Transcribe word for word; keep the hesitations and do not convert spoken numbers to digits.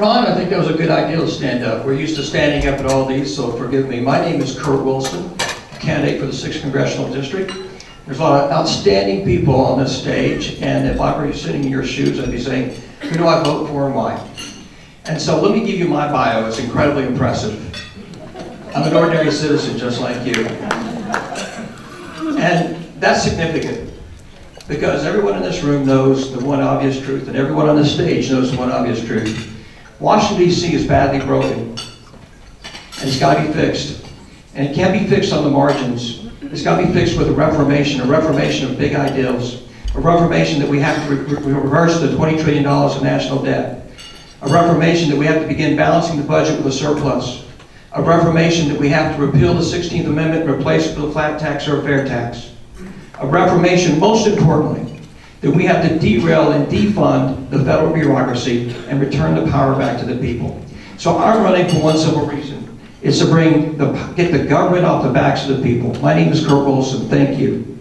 Ron, I think that was a good idea to stand up. We're used to standing up at all these, so forgive me. My name is Kurt Wilson, candidate for the sixth Congressional District. There's a lot of outstanding people on this stage, and if I were sitting in your shoes, I'd be saying, who do I vote for and why? And so let me give you my bio. It's incredibly impressive. I'm an ordinary citizen just like you. And that's significant, because everyone in this room knows the one obvious truth, and everyone on this stage knows the one obvious truth. Washington, D C is badly broken, and it's got to be fixed. And it can't be fixed on the margins. It's got to be fixed with a reformation, a reformation of big ideals, a reformation that we have to re re reverse the twenty trillion dollars of national debt, a reformation that we have to begin balancing the budget with a surplus, a reformation that we have to repeal the sixteenth Amendment and replace it with a flat tax or a fair tax, a reformation, most importantly, that we have to derail and defund the federal bureaucracy and return the power back to the people. So I'm running for one simple reason. It's to bring the, get the government off the backs of the people. My name is Kurt Wilson. Thank you.